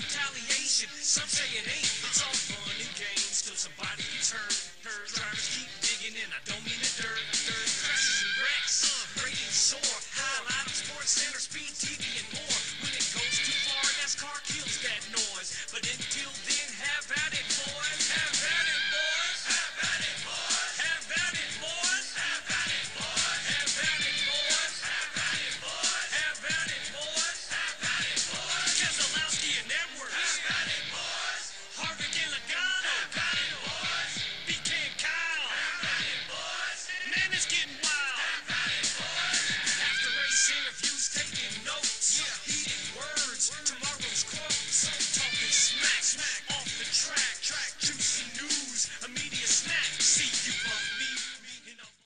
retaliation. Some say it ain't. It's all fun and games till somebody gets hurt. Drivers keep digging in. I don't mean the dirt. Crashes and wrecks. Ratings soar. Highlight of Sports Center, Speed TV, and more. When it goes too far, NASCAR kills that noise. But until then, have at it, boys. Have at it, boys. Have at it, boys. Have at it, boys. Have at it, boys. Have at it, boys. Have at it, boys. Have at it, boys. Have at it, boys. Keselowski and Edwards. Have at it, boys. Harvick and Logano. Have at it, boys. BK and Kyle. Have at it, boys. Man, it's getting wild. Have at it, boys. After race interviews, taking notes. Heated words. Tomorrow's quotes. Talking smack.